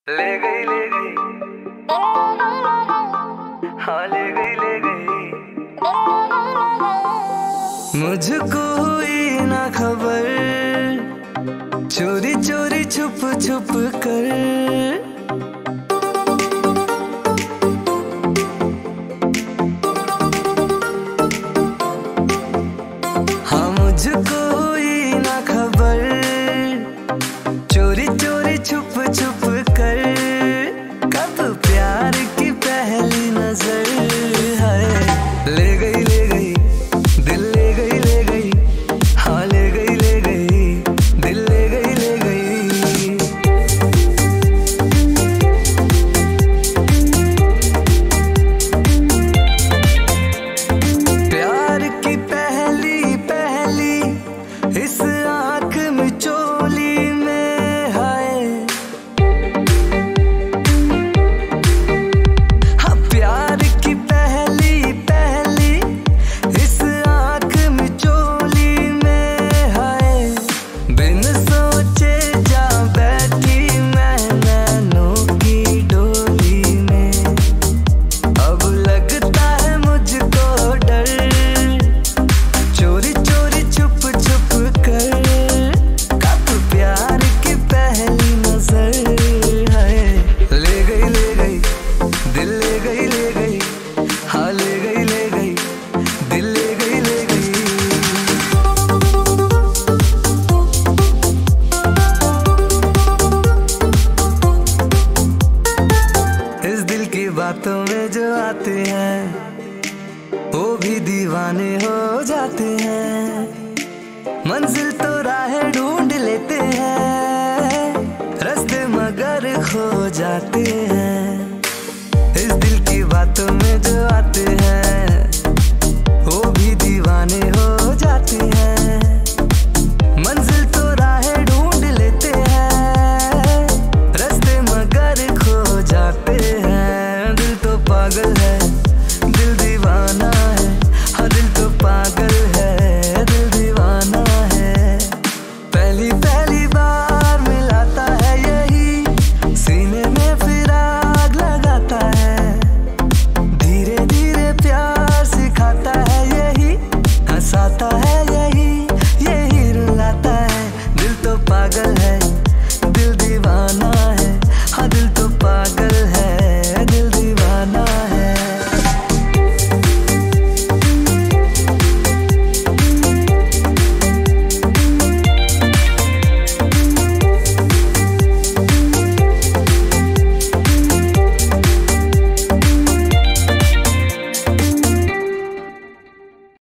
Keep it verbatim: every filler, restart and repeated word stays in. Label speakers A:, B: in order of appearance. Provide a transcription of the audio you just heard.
A: ले गई ले गई, हाँ ले गई ले गई। मुझको हुई ना खबर, चोरी चोरी छुप छुप कर। हाँ मुझको हुई ना खबर, चोरी चोरी छुप छुप कर। कब प्यार की पहली नजर है। ले गई ले गई, दिल ले गई ले गई, हाँ ले गई ले गई, दिल ले गई ले गई। प्यार की पहली पहली इस आँख में चोली में है। हाँ प्यार की पहली पहली इस आँख में चोली में है। बिन सोचे जा बैठी मैं नैनों की डोली में। अब लगता है मुझको डर, चोरी चोरी छुप छुप कर। कब प्यार की पहली नजर है। ले गई ले गई, दिल ले गई ले गई, हाँ ले गई ले गई, दिल ले गई ले गई। इस दिल की बातों में जो आते हैं वो भी दीवाने हो जाते हैं। मंजिल तो राहें ढूंढ लेते हैं, रास्ते मगर खो जाते हैं। इस दिल की बातों में जो आते हैं